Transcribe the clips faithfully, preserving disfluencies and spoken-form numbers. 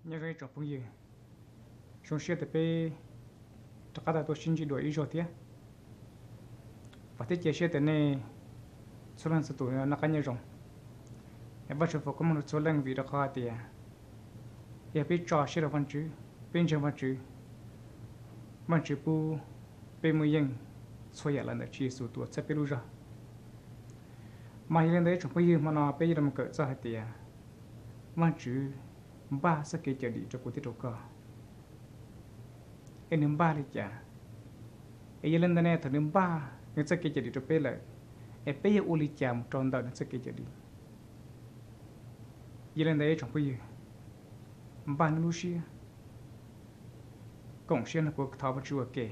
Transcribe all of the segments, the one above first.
nhớ cái trò phong gì xong xe từ pe tất cả tôi xin chỉ đuổi ý rồi thế và thế chia sẻ từ này số lần số tuổi nó cá nhân rồi em bắt đầu có một số lần vì đó khó thì em biết trò sẽ là văn chữ bên trong văn chữ văn chữ bu bên môi dân xoay lại là chỉ số tuổi sẽ biết luôn rồi mà hiện tại trong cái gì mà nó bây giờ mình cởi ra thì văn chữ ba sẽ kể cho đi cho cụ thể đâu cả em nếm ba đi chả em lên đây này thằng nếm ba nó sẽ kể cho đi cho bé lại em bé yêu uli chả một tròn đầu nó sẽ kể cho đi em lên đây trong cái gì ba nó lucia cộng xuyên là cuộc thảo vật chùa kể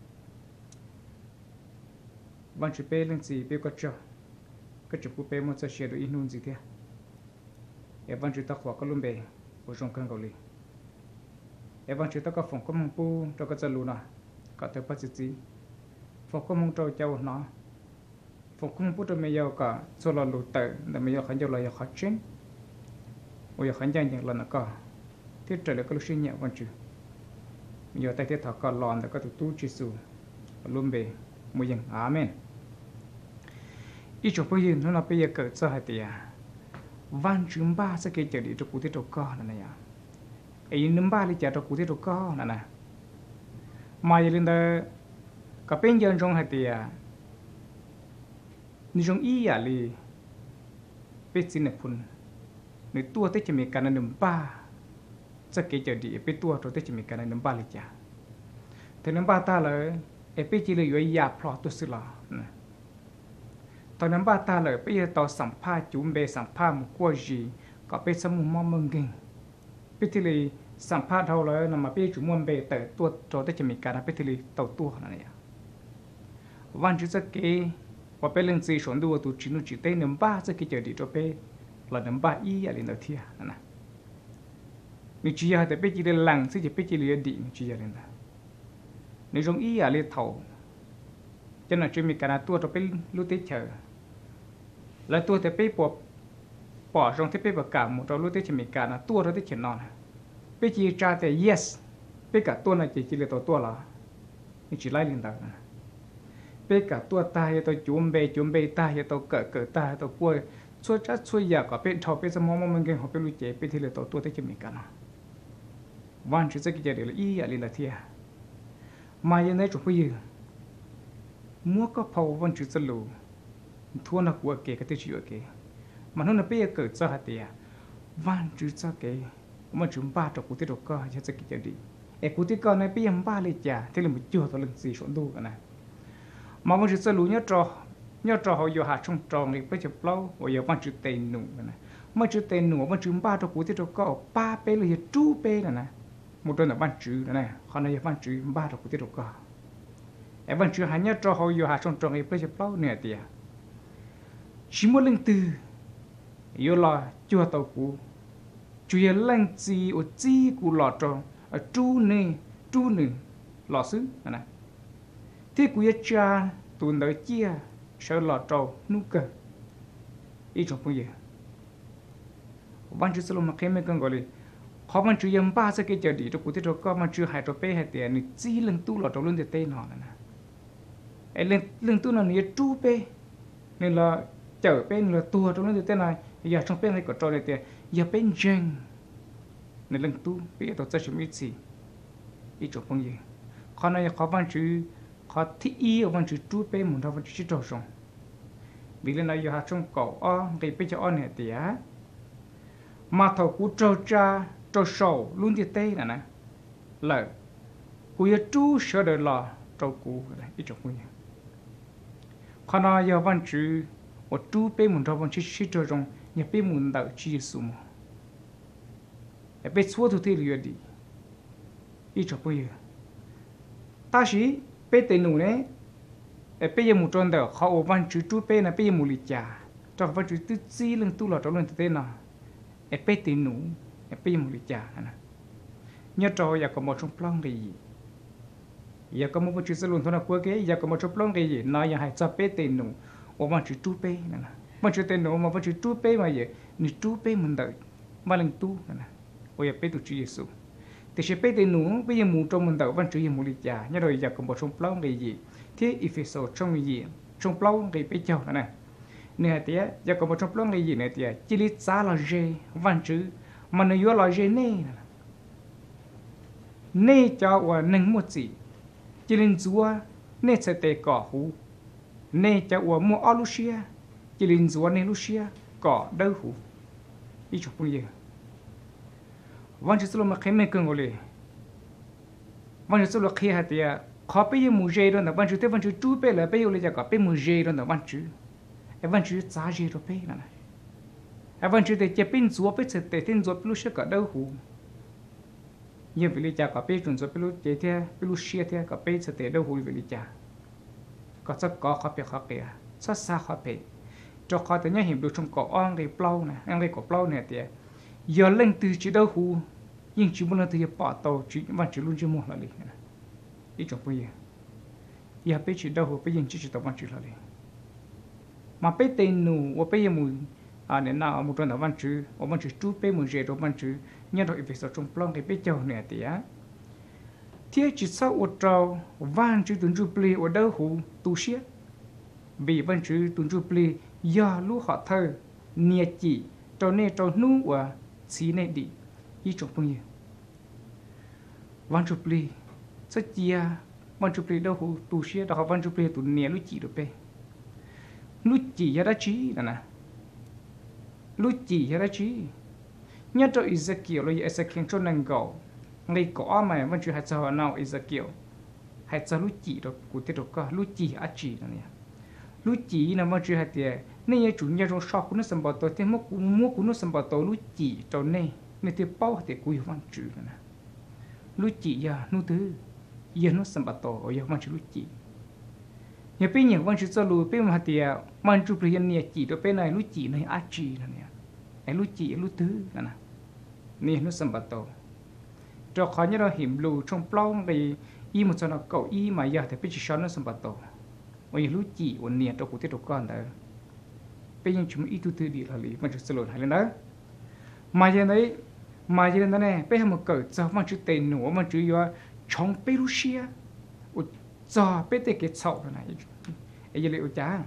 văn chữ bé lên gì bé có cho cái chữ bé muốn sẽ share được in luôn gì thế em văn chữ ta khóa có luôn bề của trong căn cầu lì em văn chữ ta có phòng có mông pu cho cái chân lù nè có thể bắt gì phòng có mông trâu châu nó phòng có mông pu cho mấy giờ cả số là lù tệ để mấy giờ khán giả là khó chén bây giờ khán giả nhận lần nữa cả thiết trở lại cái lúc sinh nhẹ văn chữ bây giờ tay thiết thọ còn lòn để có thể tu chỉ số luôn bề mùi dân amen ít chỗ bây giờ nó là bây giờ cỡ cho hai tỷ văn chương ba sẽ kể cho đi cho cụ thể đâu có này à ấy nấm ba đi chả cho cụ thể đâu có này nè mà giờ lên đó các bên dân trong hai tỷ à ni trong ý à li bên xin này phun người tua tới chỉ mình cái nấm ba sẽ kể cho đi bên tua rồi tới chỉ mình cái nấm ba đi chả thì nấm ba ta là ấy bên chỉ là yếu ya plot tôi xí làตอนนั้นบ้าตาเลยไปต่อสัมภาษณ์จุ่มเบสัมภาษณ์มุกวจีก็ไปสมุมมองมึงกิงไปที่เลยสัมภาษณ์เท่าเลยนำมาไปจุ่มมวนเบแต่ตัวโจได้จะมีการไปที่เลยต่อตัวนั่นเองวันที่จะเกย์ว่าไปเรื่องซีชนดูตัวจีนุจิเต้หนึ่งบ้าจะเกย์เจอดีตัวไปหลังหนึ่งบ้าอีอะไรนั่นเทียนั่นนะมีจีอะไรแต่ไปจีเลยหลังซึ่งจะไปจีเลยดีมีจีอะไรนั่นในตรงอีอะไรเท่าcho nên chuyện mình cả là tua cho bé lúc tết chờ là tua thì bé bỏ bỏ trong thế bé bỏ cả một trong lúc tết chỉ mình cả là tua cho tết chỉ non bé chỉ trả thì yes bé cả tua này chỉ chỉ là tổ tua là chỉ lấy liền đó bé cả tua ta hay tôi chùm bê chùm bê ta hay tôi cỡ cỡ ta hay tôi quay xua chát xua già cả bé thọ bé sẽ mong mong mình họ bé lui chế bé thì là tổ tua tết chỉ mình cả nóวันที่จะกิจเดี๋ยวอีอะไรละเทียมาอย่างไรจุดพูดมัวก็พอวันจุดสลูทั่วนักวัวเกก็ติดอยู่เกมันนั่นเป็นเกิดจากเดียวันจุดจากเกมันจุ่มบ้าจากกุฏิดอกก็จะกิจดีเอกุฏิก็ในเป็นยังบ้าเลยจ้าที่เราไม่จู่ตัวเรื่องสีชนดูกันนะมาวันจุดสลูเนี่ยจอเนี่ยจอเขาอยู่หาช่องจองเลยไปจะเปล่าว่าอย่าวันจุดเตนหนูกันนะมันจุดเตนหนูวันจุ่มบ้าจากกุฏิดอกก็ป้าเปเลยจู้เปนะนะmột đôi là ban chữ này còn này ban chữ ba được của tiết độ cả em ban chữ hai nhát cho họ yêu hạt trong trong ấy bây giờ bao nè tiệt chỉ muốn linh từ yêu là chưa tàu cũ chú yêu linh gì ở chi cũ lọt trong ở chú nè chú nè lọt xứ này thế cũ yêu cha tuần tới chia sợ lọt trâu nút cơ ý trong bây giờ ban chữ sớm mà khi mấy con gọi là họมันช่วยยังบ้าสักแค่จะดีตัวกูที่เราก็มันช่วยหายตัวเป้หายเตียนี่จีเรื่องตู้เราตัวเรื่องเต้นหน่อยนะไอ้เรื่องเรื่องตู้นั่นนี่จู้เป้นี่เราเจอเป้นี่เราตัวตัวเรื่องเต้นหน่อยอย่าช่องเป้ให้กดจอเลยเตียอย่าเป็นเจงในเรื่องตู้เป้ตัวจะชิมิสิอีจบพงยี่เขาในเขามันช่วยเขาที่อีมันช่วยจู้เป้หมุนเรามันช่วยจอดส่งวิเลนเราอย่าหาช่องเก่าอ้อไอ้เป้จะอ้อนเนี่ยเตียมาถอกูโจจ้าโจโซ่ลุ้นที่เต้น่ะนะเลยกูจะจู้เชื่อเดินรอโจกูอะไรอีจบกูเนี่ยขณะยาวันจื้อว่าจู้เป้หมุนทวันชิชิโจจงอย่าเป้หมุนดาวชีสุมอย่าเป้ชัวทุกที่เหลือดีอีจบกูเนี่ยตาชีเป้เตนูเนี่ยอย่าเป้ยังหมุนจนเดียวเขาวันจื้อจู้เป้น่ะเป้ยังหมุนลิจ่าจอวันจื้อตื้อซีเรื่องตู้หลอดจอเรื่องเต้น่ะไอ้เป้ตีหนูไอ้เป้ยังมุลิจ่านะเนี่ยจออยากก็มาชมปล้องดีอยากก็มาจุดสลุนทนกลัวเกยอยากก็มาชมปล้องดีน้อยอยากให้จับเป้ตีหนูโอ้มาจุดตู้เป้นั่นนะมาจุดตีหนูมาจุดตู้เป้มาเยอะนี่ตู้เป้มันเดือดมาเล่นตู้นั่นนะ ôi bé tụ Chúa Giêsu thì sẽ bé tên nụ bây giờ mù trong mình đầu văn chữ gì mù lịch giả nhớ rồi giờ còn một trong plau cái gì thế Ephesos trong cái gì trong plau cái bé châu này nè tía giờ còn một trong plau cái gì nè tía chỉ lý giá là J văn chữ mà nó yếu là J nè nè cho và nâng một gì chỉ linh chúa nè sẽ tê cỏ hú nè cho và mua Alusia chỉ linh chúa nè Lucia cỏ đâu hú ý chụp bao nhiêu văn chữ số mà khi mình cần gọi là văn chữ số là khi hạt tiệt khó bây giờ mua dây đó là văn chữ thế văn chữ chú bé là bây giờ là có bây mua dây đó là văn chữ cái văn chữ giá dây đó bé này cái văn chữ thì chỉ pin chúa bé sẽ để tin chúa bé lúc sẽ có đâu hú nhưng vì lý cha có bé chuẩn chúa bé lúc chế thế bé lúc xia thế có bé sẽ để đâu hú vì lý cha có rất có khó bé khó kia rất xa khó bé cho khó tới nhớ hiểu được trong cổ ong cái plau này ăn cái cổ plau này thì giờ lên từ chỉ đâu hú nhưng chỉ muốn là từ bỏ tàu chỉ văn chữ luôn chưa mua là đi ý chồng bây giờ giờ bây chỉ đâu bây giờ chỉ chỉ tàu văn chữ là đi mà bây tên nụ và bây giờ mùi à nên nào một tuần là văn chữ và văn chữ chú bây mùi dễ đồ văn chữ nhớ rồi về sau trong plong cái bây giờ này thì á thế chỉ sau một trâu văn chữ tuần chú plei ở đâu hú tu sét vì văn chữ tuần chú plei giờ lúc họ thơ nia chỉ trâu nè trâu nú và xí nè đi ý chồng bây giờ văn chữ plei rất chia văn chụp lấy đâu hú tu sửa đó văn chụp lấy tu nè lúc chỉ được pe lúc chỉ ra chí nè nè lúc chỉ ra chí nhớ cho Ezekiel rồi Ezekiel cho nàng gạo ngay có mà văn chụp hạt sao nào Ezekiel hạt sao lúc chỉ đó cụ thể được có lúc chỉ á chỉ nè lúc chỉ là văn chụp hạt tiền nên chủ nhà trong shop cũng nó sản phẩm thế mua mua cũng nó sản phẩm lúc chỉ cho nên nên thì bao thì cụ văn chụp nè lúc chỉ ya nu thứ giờ nó sản phẩm tổ giờ văn chụp lúc chỉ nhà bây giờ văn chụp cho lùi bây mà thì văn chụp hiện nhà chỉ đó bên này lúc chỉ này á chỉ nè này lúc chỉ lúc thứ nè nè nó sản phẩm tổ cho khó như là hiểm lùi trong plong thì y một số nó cậu y mà giờ thì bây giờ nó sản phẩm tổ bây giờ lúc chỉ ổn nè cho cụ thể được con đó bây giờ chúng ít thứ đi là lý văn chụp sửa hay lên đó mà giờ đấy mà giờ đó này bây giờ một cậu cho văn chụp tên nổ văn chụp do trong Perusia, ở cho bên đây cái sậu này, ấy giờ liệu cha,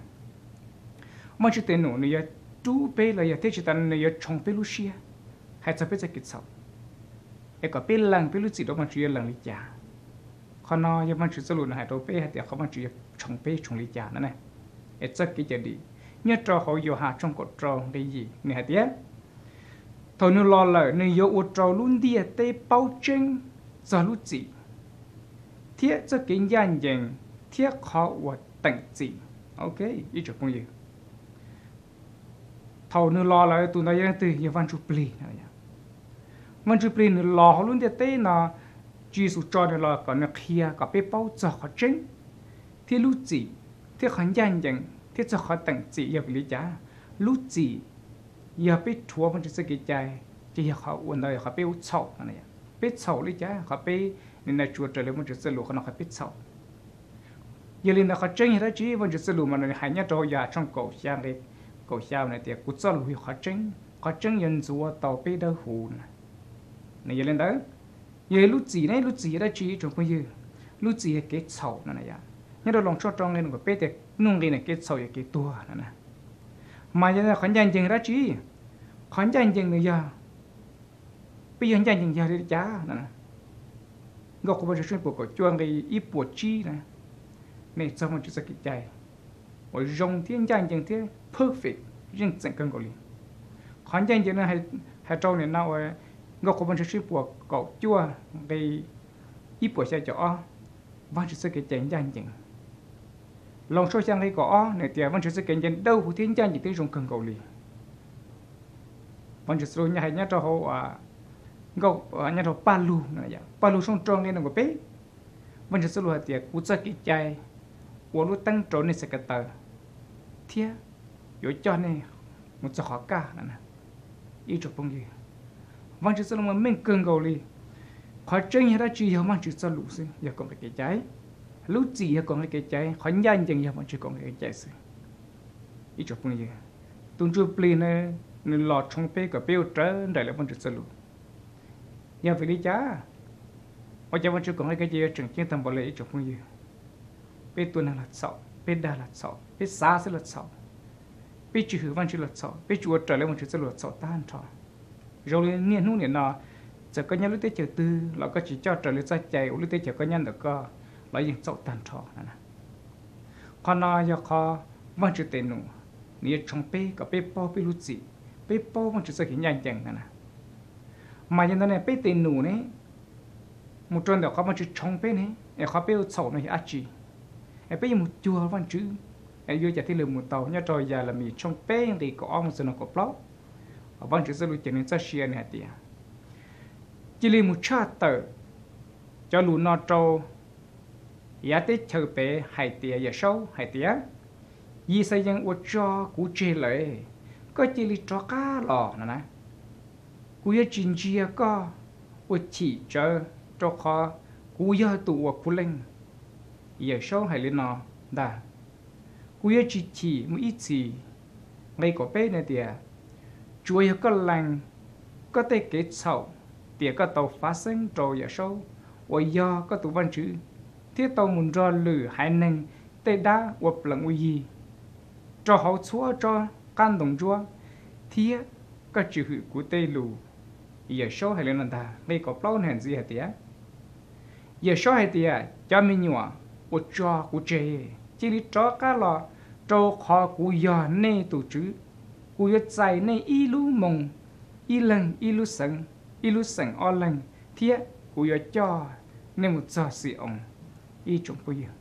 mà chỉ tên nổ này chú bé là giờ thế chỉ tên này trong Perusia, hay cho bên đây cái sậu, ấy có bên làng Perusia đó mà chỉ làng lý cha, còn nó giờ mà chỉ số lượng này đâu bên hay thìเขาmà chỉ trong bên trong lý cha nữa này, ấy cho cái gì đi, nhớ cho họ vô hạ trong cột tròn cái gì, này hay tiếc, thôi nó lo lại này vô cột tròn luôn đi tê bao chân, giờ lúc gì thiết cho cái nhân dân thiết khó và tận gì ok ý chụp công gì thầu nó lo lại tụi nóยังtừ như văn chụp pli này văn chụp pli nó lo luôn để té nó chỉ số cho nó lo còn nó kia có bé bao giờ khó tránh thiết lúc gì thiết khó nhân dân thiết cho khó tận gì giờ lý giá lúc gì giờ bé thua văn chụp sẽ cái trái chỉ khó uốn đời khó bé út sầu này bé sầu lý giá khó bé nên là chuột trở lại một chút sơ lụ nó phải biết sau giờ lên là họ tranh hết chứ một chút sơ lụ mà nó hay nhất rồi giờ trong cổ sang cái cổ sao này thì cút sơ lụ họ tranh họ tranh nhân số tàu bé đỡ hù này giờ lên đó giờ lúc gì này lúc gì đó chứ trong bây giờ lúc gì cái sầu này này nhớ đâu lòng cho trong lên của bé thì nung lên này cái sầu cái tua này mà giờ là khoản danh chừng đó chứ khoản danh chừng này giờ bây giờ danh chừng giờ đi trả này ngọc của bạn chuyên bộ của chuông cái ít bộ chi này này xong rồi chúng ta kịp chạy và dùng thiên danh chẳng thế perfect riêng chẳng cần gọi liền khoản danh chẳng là hay hay trâu này nào ngọc của bạn chuyên bộ của chua cái ít bộ xe chó và chúng ta kịp chạy danh chẳng lòng soi sang cái cỏ này thì bạn chúng ta kịp chạy đâu của thiên danh chỉ tới dùng cần gọi liền bạn chúng ta nhà hay nhá cho họ gốc nhà thầu palu này vậy palu song tròn lên nó bé vẫnจะสรุปที่กูจะกิจใจว่ารู้ตั้งโจในสกัดเตอร์เทียอยู่จอนี่มันจะขอกานั่นนะอีจบปงยี่วันจะสรุปมันไม่เกินเกาหลีขอเจ้าอย่างนั้นจีเขามันจะสรุปสิอย่ากงไปกิจใจรู้จีอย่ากงไปกิจใจขอยันยังอย่ามันจะกงไปกิจใจสิอีจบปงยี่ตุนจูปลีเนี่ยในหลอดชงเป้กับเป้าเจอได้แล้วมันจะสรุป giờ phải đi cha ở trong văn chương còn cái gì trường chiến thầm bảo lệ trong phong gì biết tuần là sọ biết đa là sọ biết xa sẽ là sọ biết chữ hữu văn chương là sọ biết chùa trở lại văn chương sẽ là sọ tan trò rồi lên niên hú niên nọจะก็ยังรู้ได้เจอตื้อเราก็chỉ cho trở lạiใจใจรู้ได้เจอก็ยังเด็กก็เรายังสอบตันทอนะนะพอนอยคอวันจุดเตนูนี่ชงเป้กับเป้ปอเป้รู้จิเป้ปอวันจุดสกินยังจังนะนะมาอย่างนั้นเนี่ยเป้เตนูเนี่ยมุจนเดี๋ยวเขาวันจุดชงเป้เนี่ยไอ้เขาเป้สอบในอาจีไอ้เป้ยังมุจัววันจุดไอ้ยูจะที่เหลือมุเตาเนี่ยจอยยาละมีชงเป้ยังดีก็อ้อมสนุกกับเปล่าวันจุดสรุปจะเนี่ยจะเชียร์เนี่ยเดียchỉ li một chát tờ cho lũ nọ trâu giá tết chờ bé hai tia giờ sâu hai tia yi xây dựng ô cho cú chê lệ có chỉ li cho cá lò nè nè cú giờ chín chia có ô chỉ chờ cho khó cú giờ tụ ô cú linh giờ sâu hai li nọ đà cú giờ chỉ chỉ một ít gì ngay có bé này tia chuối có lành có thể kết sầu tiệt có tàu phát sinh rồi giờ sâu, và do có tụ văn chữ, thiết tàu muốn cho lử hai nền, tê đá hoặc lẫn uy gì, cho hậu chúa cho can đồng chúa, thiết có chữ hữu của tê lù, giờ sâu hay lên ta, đây có bao nhiêu gì hả tiệt, giờ sâu hay tiệt, cho mình nhọ, và cho của chế, chỉ đi cho cá lò, cho khó của giờ nê tụ chữ, của giờ chạy nê y lú mông, y lần y lú sừng. Ilu sẵn o lành thiết của yo cho nên một giờ sĩ ông y chúng bây giờ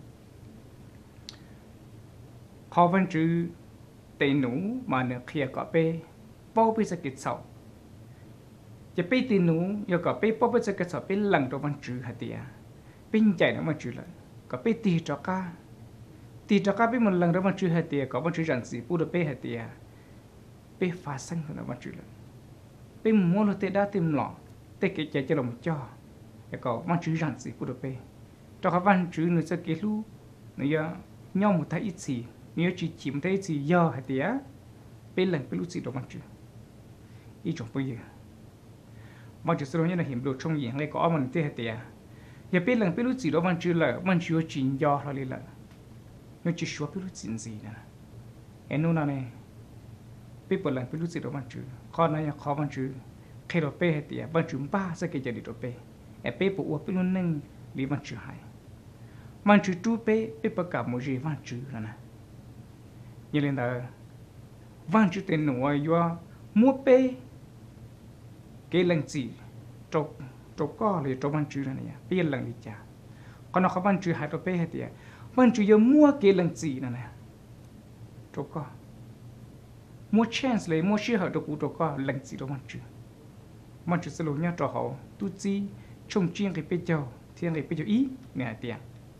khó văn chữ tệ nú mà nửa kia có bê bao bây giờ kết sầu chỉ bê tì nú yo có bê bao bây giờ kết sầu bê lần trong văn chữ hạt tiệt bê chạy nó văn chữ lại có bê tì cho ca tì cho ca bê một lần trong văn chữ hạt tiệt có văn chữ rằng gì bù được bê hạt tiệt bê phá sinh của nó văn chữ lại bên mua lo tê đa tìm lọ tê cái chạy cho lòng cho để có văn chữ rằng gì của bê cho các văn chữ nữa sẽ kết lu nữa nhau một thấy ít gì nữa chỉ chỉ một thấy ít gì do hay tía bên lần bên lúc gì đó văn chữ ý trong bây giờ văn chữ sau đó như là hiểm độ trong diện này có mình tê hay tía giờ bên lần bên lúc gì đó văn chữ là văn chữ chính do là là nó chỉ số bên lúc gì gì nè em nói này bên bên lần bên lúc gì đó văn chữ khó nói là khó văn chữ khi đó bé thì văn chữ ba sẽ kể cho đi đó bé em bé bộ uất bên luôn nâng đi văn chữ hai văn chữ chú bé bé bắt cả một gì văn chữ rồi nè như lên đó văn chữ tên nổi do mua bé cái lần gì trâu trâu co thì trâu văn chữ này nè bé lần đi chả còn nó có văn chữ hai đó bé thì văn chữ do mua cái lần gì nè nè trâu co mua chance lấy mua share hợp được của có lệnh gì đó mà chứ mà chứ sẽ luôn nhá trò họ tu chi trông chiên cái bây giờ thiên cái bây giờ ý nè tiền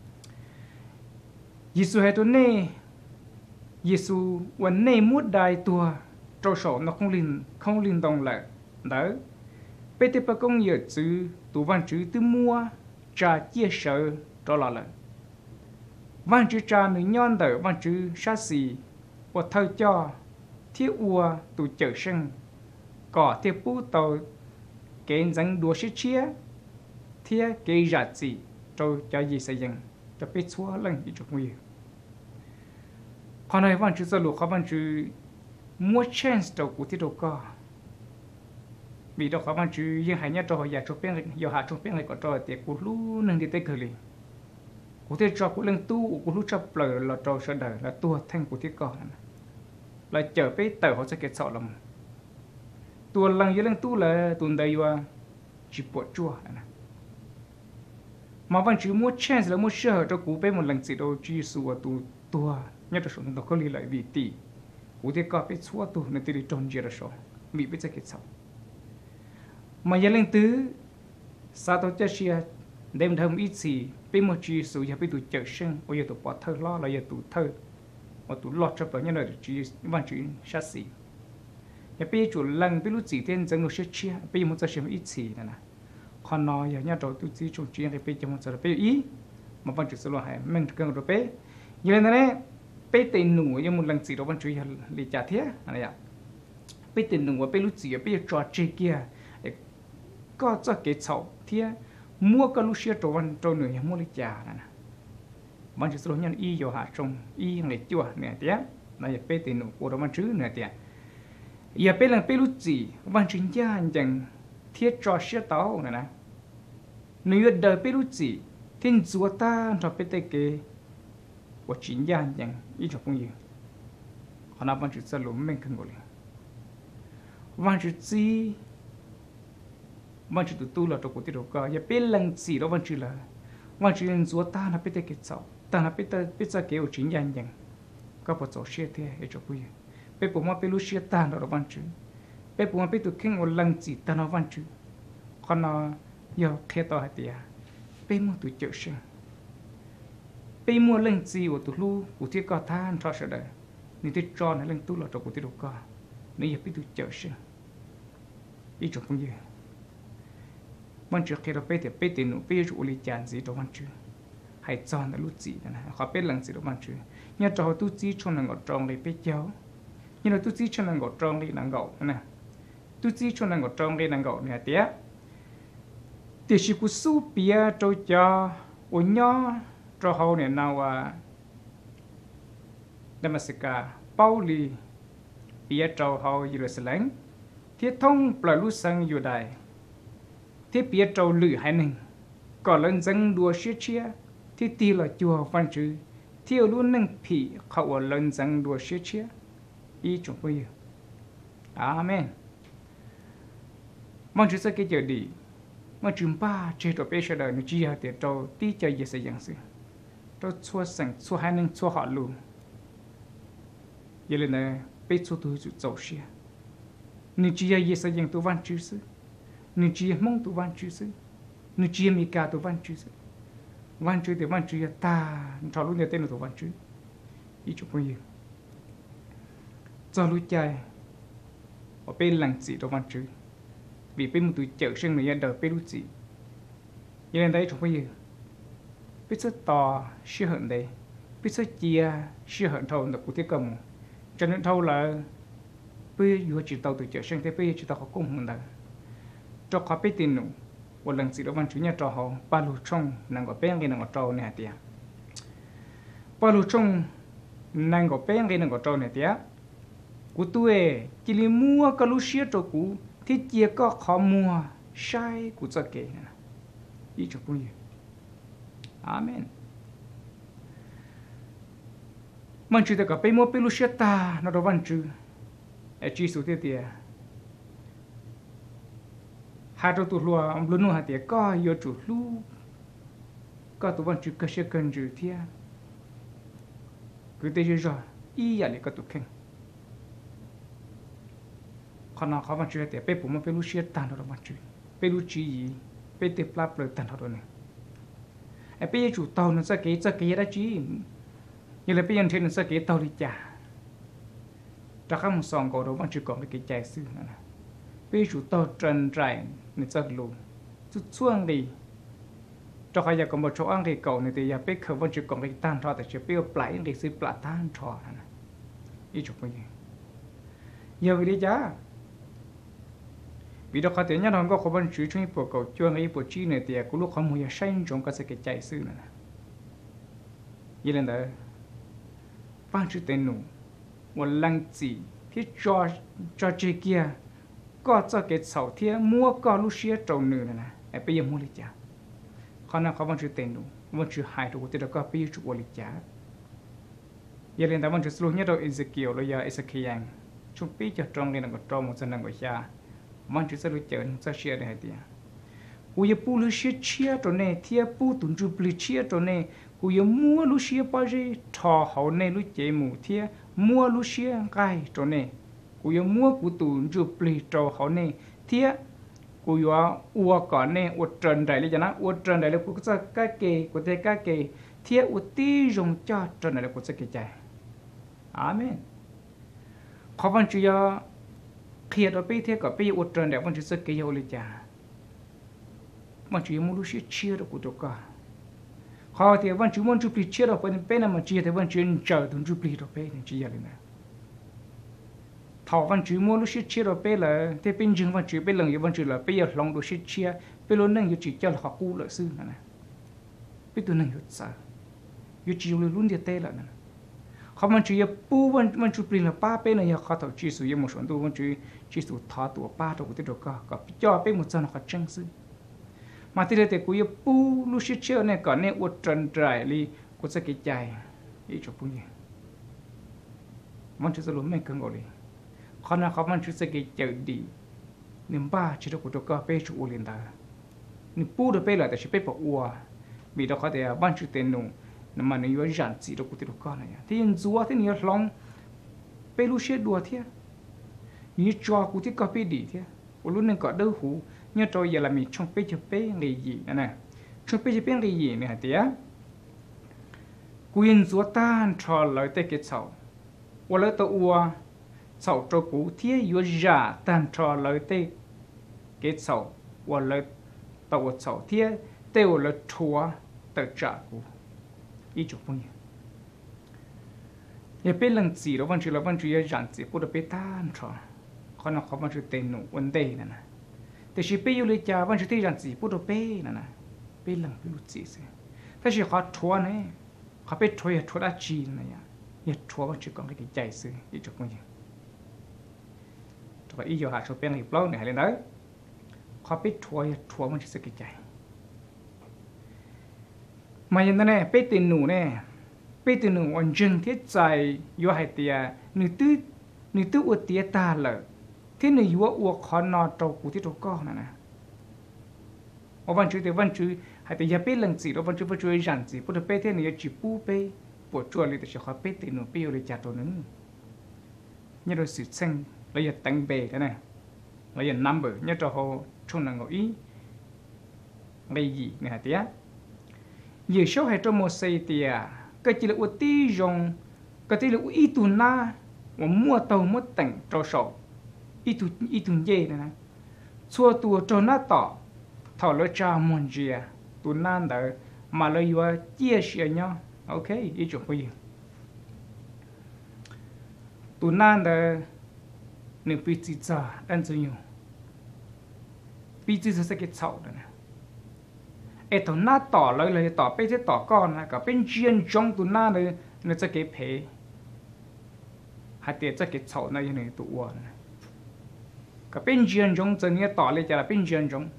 Giêsu hay tôi nè Giêsuวันnè muốn đại tua trò sổ nó không liên không liên đồng lại đó bây giờ bà công giờ chữ tụ văn chữ từ mua trả chia sẻ cho là lại văn chữ trả người nhon đời văn chữ sát xì và thời cho thiết ua tụ trở sinh có thiết bút tàu kén dẫn đua sĩ chia thiết cái giá trị cho cho gì xây dựng cho biết xóa lần gì trong nguy còn này văn chữ sơ lược văn chữ mua chance đầu của thiết đầu có vì đó văn chữ riêng hay nhất cho họ giải cho biết giờ hạ trong biết này có cho tiệc của lú nâng đi tới cửa liền của thiết cho của lần tu của lú cho lời là cho sơ đời là tua thanh của thiết có là chờ bé tờ họ sẽ kết sọ lắm tua lần dưới lần tu là tuần đây qua chỉ bộ chua mà văn chữ mua chance là mua share cho cú bé một lần gì đâu chỉ sửa tu tua nhất là số nó có lý lại vì tỷ cú thì có bé xóa tu nên thì tròn gì là số bị bé sẽ kết sọ mà dưới lần thứ sao tôi chơi share đem thầm ít gì bé một chỉ sửa giờ bé tu chờ sinh bây giờ tu bỏ thơ lo là giờ tu thơ mà tụ lọt cho bao nhiêu là chỉ văn chữ sát xì, nhà bây chủ lần bây lúc chỉ tên dân ngồi chia bây một giờ xem ít xì nè nè, còn nói nhà đầu tư chỉ chung chuyện thì bây giờ một giờ bây ý mà văn chữ số là hay mình cần rồi bây như thế này bây tiền nụ như một lần chỉ đó văn chữ là trả thế này ạ bây tiền nụ bây lúc chỉ bây giờ trò chơi kia có cho cái sầu thì mua cái lúc xưa trâu văn trâu nửa mua lấy trà nè văn chỉ số nhân y vô hạ trong y ngày chua nè tiếc là giờ bé tiền nụ của đó văn chữ nè tiếc giờ bé là bé lúc gì văn chính gia chẳng thiết cho xưa tao nè nè nếu đời bé lúc gì thiên chúa ta cho bé tay cái của chính gia chẳng y cho công gì họ nói văn chữ sao lúm mình không gọi văn chữ gì văn chữ tụi tu là trong cuộc thi đấu cơ giờ bé lần gì đó văn chữ là văn chữ thiên chúa ta là bé tay cái sao ta là bé tay bé sao cái của chính gia chẳng có một số xe thế ấy cho quý bé bố mà bé lúc xe ta nó văn chữ bé bố mà bé tụi khen một lần gì ta nó văn chữ còn nó giờ khe to hay tiệt bé mua tụi chợ sinh bé mua lần gì của tụi lu của thiết có than cho sợ đời nên thiết cho nó lần tu là cho của thiết đâu có nên giờ bé tụi chợ sinh ý cho cũng như văn chữ khe đó bé thì bé tiền nụ bé chủ lý chán gì đó văn chữ hay cho nó lúc gì nè họ bé lần gì đó văn chữ nhớ cho tu chí cho nó ngọt tròn lấy bé cháu nhưng là tu chí cho nó ngọt tròn lấy nàng gạo nè tu chí cho nó ngọt tròn lấy nàng gạo nè tiếc thì chỉ có số bia cho cho ở nhỏ cho hậu nè nào à Damascus bao lì bia cho hậu Jerusalem thiết thông bờ lũ sangอยู่đại thiết bia cho lử hai nình còn lần dân đua chia chia thiết ti là chùa văn chữ thiếu luôn nâng phỉ khẩu lần rằng đùa xế chia ý chúng tôi amen mong chúa sẽ cái giờ đi mong chúng ba chế độ bây giờ đời nó chỉ để cho tí cho gì sẽ dạng sự cho xua sẵn xua hai nâng xua họ luôn vậy là bây xua tôi chịu dầu xia nếu chỉ gì sẽ dạng tôi văn chữ sư nếu chỉ mong tôi văn chữ sư nếu chỉ mi cả tôi văn chữ sư văn chữ thì văn chữ ta cho lúc này tên là tổ văn chữ ý chụp bao nhiêu cho lúc chạy ở bên làng gì đó văn chữ vì bên một tuổi chợ sinh người đời bên lúc gì cho nên đấy chụp bao nhiêu biết rất to siêu hận đấy biết rất chia siêu hận thâu là của thiết cầm cho nên thâu là bây giờ chỉ tàu từ chợ sinh tới bây giờ chỉ tàu có cùng một đời cho khó biết tin nụ một lần gì đó văn chủ nhà trò họ ba lô trong nàng có bé cái nàng có trâu này tiệt ba lô trong nàng có bé cái nàng có trâu này tiệt cú tuổi chỉ li mua cái lúa xía trâu cú thì chỉ có khó mua sai cú cho kệ nè ý cho vui amen văn chủ ta có bé mua bé lúa xía ta nó đó văn chủ ở chỉ số tiệt tiệt hai đứa tụi lúa ông luôn nuôi hạt tiệt có yêu chủ lu có tụi bạn chịu cái sự cần chịu thiệt cứ thế rồi ý là lấy cái tụi khen còn nào khó bạn chịu tiệt bé bụng mà bé lu xia tan rồi bạn chịu bé lu chỉ gì bé tiệt plap rồi tan rồi này ai bé chủ tàu nó sẽ cái sẽ cái đó chỉ như là bé nhân thiên nó sẽ cái tàu đi trả trả các một sòng cổ đó bạn chịu còn cái chạy xứ nữa bây giờ tàu trần trải nên rất lù chút xuông đi cho khai giờ còn một chỗ ăn thì cậu này thì giờ bây giờ vẫn chỉ còn cái tan thọแต่chỉ bây giờ lại thì sẽ lại tan thọ này ý chụp cái gì giờ vì đi giá vì đó khai tiền nhà nó có có vẫn chỉ trong bộ cậu chuông cái bộ chi này thì cũng lúc không mua xanh trong cái cái chạy xứ này vậy nên đó ban chỉ tên nụ một lần gì thì cho cho chị kia có cho cái sầu thiê mua có lúc xưa trâu nửa này nè bây giờ mua lịch trả còn nào có vấn đề tiền đủ vấn đề hai đủ thì đó có bây giờ chụp lịch trả giờ lên ta vấn đề số nhất đó Ezekiel rồi giờ Ezekiel chụp bây giờ trong cái này có trong một dân năng của cha vấn đề số lịch trả nó sẽ này thì cú giờ pu lúc xưa chia trâu này thiê pu tuần chụp lịch chia trâu này cú giờ mua lúc xưa bao giờ thò hậu này lúc chế mù thiê mua lúc xưa gai trâu này cú yêu mua cú tụ chụp lì trâu họ này thiệt cú yêu ua cỏ này ua trần đại lấy cho nó ua trần đại lấy cú sẽ cái kề cú thấy cái kề thiệt ua tí dùng cho trần đại lấy cú sẽ cái chạy amen khó văn chủ yêu khi đó bây thiệt có bây ua trần đại văn chủ sẽ cái yêu lấy trả văn chủ yêu mua lúc xưa chia được cú đâu cả khó thì văn chủ muốn chụp lì chia được bên bên nào mà chia thì văn chủ chờ tụi chụp lì được bên chỉ vậy này thảo văn chữ mua lúc chia rồi bây là thế bên dương văn chữ bên lần như văn chữ là bây giờ lòng đồ chia bây lúc nâng như chỉ cho là họ cũ lợi sư này bây tôi nâng như sao như chỉ luôn luôn địa tê là này họ văn chữ pu văn văn chữ bên là ba bên này họ thảo chỉ số một số đồ văn chữ chỉ số thọ tuổi ba đồ của tôi được cả cả cho bên một chân họ chân sư mà thì để của pu lúc chia này còn này uất trần trải li của sẽ cái chạy ý cho bún gì văn chữ sẽ luôn mấy cơn gọi đi họ nói họ văn chữ sẽ cái chạy đi niệm ba chỉ được của tôi cả bên chủ liền ta niệm pu được bên làแต่ chỉ bên bảo ua vì đó có thể văn chữ tên nung mà nếu như giản dị được của tôi cả này thì những chúa thì nhiều lòng bên lúc chia đùa thế như cho của tôi cả bên đi thế của lúc này có đâu hú như tôi giờ là mình trong bên chụp bên cái gì này trong bên chụp bên cái gì này thế quyền chúa tan cho lời tới cái sầu và lời tôi ua sầu cho cũ thế yếu giả tan cho lời tới cái sầu và lời tôi sầu thế tiêu lời chúa tự trả cũ ý chụp phong nhiêu nhà bên lần gì đó văn chữ là văn chữ giản dị bút được bên tan cho còn nó không văn chữ tên nụ vấn đề này nèแต่ชีเป็นอยู่เลยจ้าวันที่จันทร์สีพูดไปนั่นนะเป็นหลังเป็นลุจีสิถ้าชีเขาทัวร์เนี่ยเขาไปทัวร์ทัวร์อาจีนนะเนี่ยเนี่ยทัวร์วันที่ก่อนก็ใจซื้ออีจุกมันยังแต่ว่าอีโยหาชอบเป็นอะไรเปล่าเนี่ยเลยนะเขาไปทัวร์ทัวร์วันที่สกิใจมาอย่างนั้นเนี่ยไปตีหนูเนี่ยไปตีหนูวันจึงที่ใจโยหายเตียหนึ่งตื้อหนึ่งตื้ออวดเตียตาเลยที่ในยัวอวกขอนอโตกูที่โตก้อนนะนะวันจุดแต่วันจุดให้แต่ยาเป็นหลังสีแล้ววันจุดวันจุดยันสีพุทธเป้ที่นี่จีปูเป้ปวดจวนเลยแต่เฉพาะเป้ตีหนูเป้เลยจัดตัวนึงเนี่ยเราสืบเส้นเราอย่าตั้งเบกันนะเราอย่านัมเบอร์เนี่ยเราช่วงนั้นก็อีไม่ยี่เนี่ยเตี้ยยี่ชอบให้ตัวโมเสเตียก็จีละอุตีจงก็จีละอุอีตุน่าว่ามัวเตามัวแต่งเราสอบอีตุอีตุนเย่นะนะชัวตัวจนหน้าต่อถอดเลยจามอนเจียตัวนั่นเดอมาเลยว่าเจี๊ยเชียเนาะโอเคอีจุดไปตัวนั่นเดอหนึ่งปีจีจ่าดันจะอยู่ปีจีจะสกิดเสาเลยนะไอตัวหน้าต่อเลยเลยต่อไปที่ต่อก้อนนะก็เป็นเจียนจงตัวหน้าเลยเนี่ยจะเก็บเพหาเตียจะเก็บเสาในยังไงตัวนะก็เป็นเจียนจงจะเนี่ยต่อเลยจะละเป็นเจียนจง